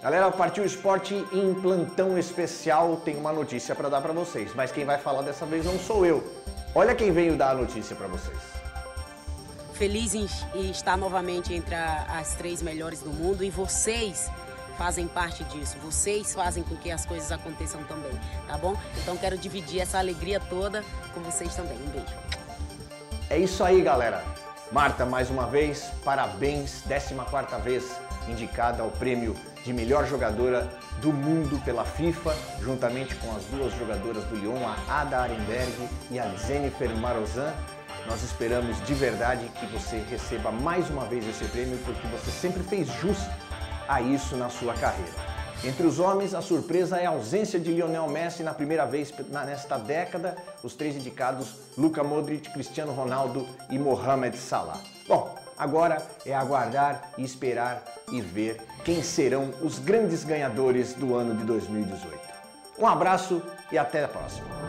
Galera, partiu esporte em plantão especial, tem uma notícia para dar para vocês, mas quem vai falar dessa vez não sou eu. Olha quem veio dar a notícia para vocês. Feliz em estar novamente entre as 3 melhores do mundo e vocês fazem parte disso, vocês fazem com que as coisas aconteçam também, tá bom? Então quero dividir essa alegria toda com vocês também. Um beijo. É isso aí, galera. Marta, mais uma vez, parabéns, 14ª vez indicada ao prêmio de melhor jogadora do mundo pela FIFA, juntamente com as 2 jogadoras do Lyon, a Ada Arenberg e a Jennifer Marozan. Nós esperamos de verdade que você receba mais uma vez esse prêmio, porque você sempre fez jus a isso na sua carreira. Entre os homens, a surpresa é a ausência de Lionel Messi na primeira vez nesta década. Os 3 indicados, Luka Modric, Cristiano Ronaldo e Mohamed Salah. Bom, agora é aguardar e esperar e ver quem serão os grandes ganhadores do ano de 2018. Um abraço e até a próxima.